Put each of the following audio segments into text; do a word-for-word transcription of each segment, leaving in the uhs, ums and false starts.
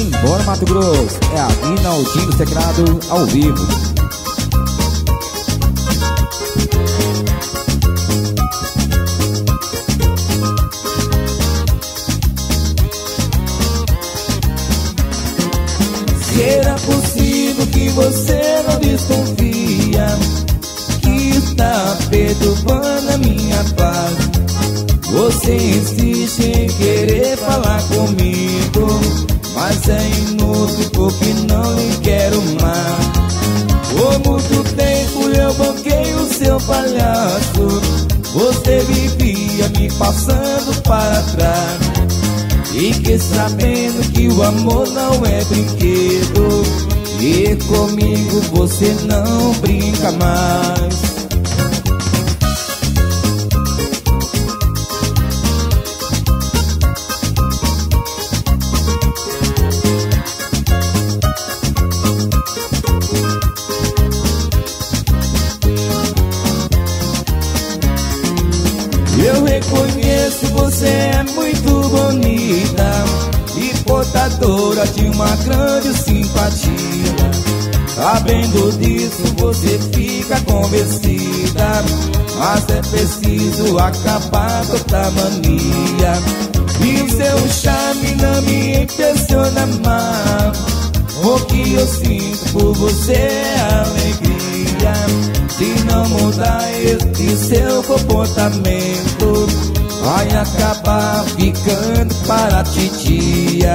Simbora Mato Grosso, é a Rinaldinho Teclado ao vivo. Se era possível que você não desconfia que está perturbando a minha paz, você insiste em querer falar comigo, mas é inútil porque não lhe quero mais. Por muito tempo eu banquei o seu palhaço, você vivia me passando para trás, e que sabendo que o amor não é brinquedo, e comigo você não brinca mais. Eu reconheço, você é muito bonita e portadora de uma grande simpatia. Sabendo disso você fica convencida, mas é preciso acabar com essa mania. E o seu charme não me impressiona mais, o que eu sinto por você é alegria. Se não mudar esse seu comportamento, vai acabar ficando para a titia.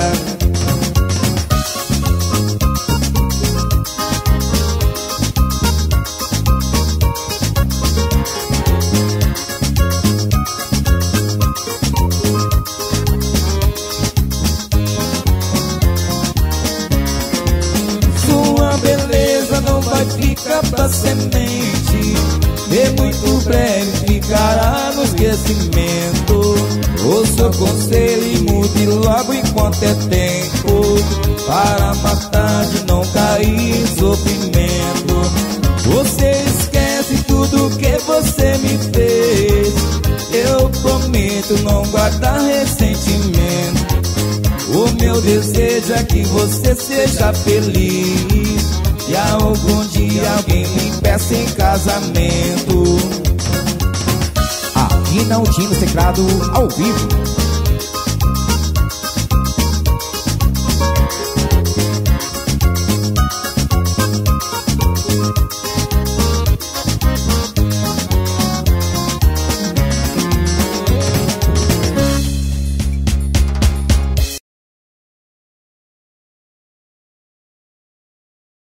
Sua beleza não vai ficar pra semente, e muito breve ficará no esquecimento. O seu conselho e mude logo enquanto é tempo, para mais tarde não cair em sofrimento. Você esquece tudo que você me fez, eu prometo não guardar ressentimento. O meu desejo é que você seja feliz, e algum dia alguém me peça em casamento. A Rinaldinho Teclado ao vivo.